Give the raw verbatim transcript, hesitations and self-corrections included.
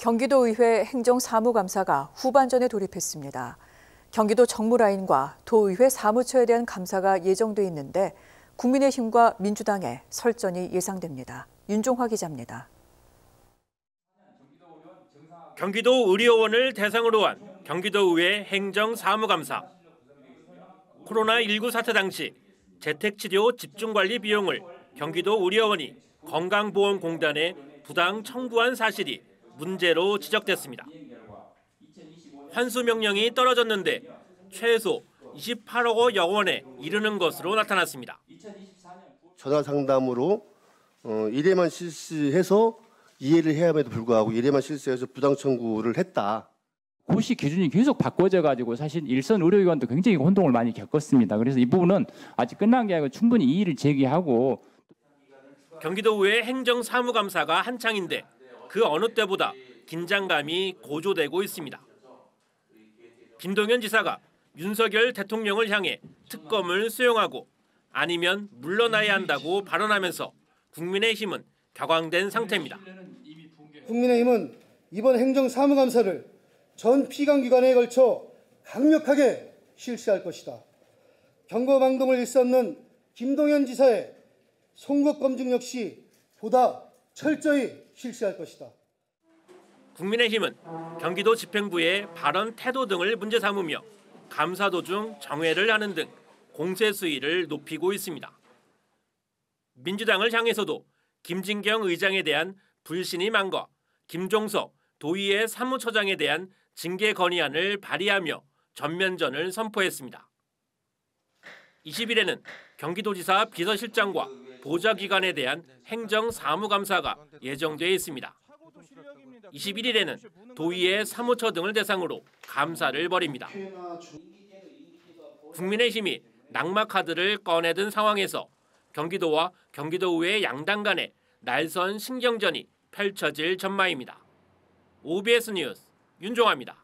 경기도의회 행정사무감사가 후반전에 돌입했습니다. 경기도 정무라인과 도의회 사무처에 대한 감사가 예정돼 있는데 국민의힘과 민주당의 설전이 예상됩니다. 윤종화 기자입니다. 경기도 의료원을 대상으로 한 경기도의회 행정사무감사. 코로나십구 사태 당시 재택치료 집중관리 비용을 경기도 의료원이 건강보험공단에 부당 청구한 사실이 문제로 지적됐습니다. 환수 명령이 떨어졌는데 최소 이십팔억여 원에 이르는 것으로 나타났습니다. 전화 상담으로 어, 일회만 실시해서 이해를 해야함에도 불구하고 일회만 실시해서 부당 청구를 했다. 고시 기준이 계속 바꿔져 가지고 사실 일선 의료기관도 굉장히 혼동을 많이 겪었습니다. 그래서 이 부분은 아직 끝난 게 아니고 충분히 이의를 제기하고. 경기도의회 행정사무감사가 한창인데 그 어느 때보다 긴장감이 고조되고 있습니다. 김동연 지사가 윤석열 대통령을 향해 특검을 수용하고 아니면 물러나야 한다고 발언하면서 국민의힘은 격앙된 상태입니다. 국민의힘은 이번 행정사무감사를 전 피감기관에 걸쳐 강력하게 실시할 것이다. 경거망동을 일삼는 김동연 지사의 송곳 검증 역시 보다 철저히 실시할 것이다. 국민의힘은 경기도 집행부의 발언 태도 등을 문제 삼으며 감사 도중 정회를 하는 등 공세 수위를 높이고 있습니다. 민주당을 향해서도 김진경 의장에 대한 불신임 안과 김종석 도의회 사무처장에 대한 징계 건의안을 발의하며 전면전을 선포했습니다. 이십일에는 경기도지사 비서실장과 보좌기관에 대한 행정사무감사가 예정돼 있습니다. 이십일일에는 도의회 사무처 등을 대상으로 감사를 벌입니다. 국민의힘이 낙마카드를 꺼내든 상황에서 경기도와 경기도의회 양당 간의 날선 신경전이 펼쳐질 전망입니다. 오비에스 뉴스 윤종화입니다.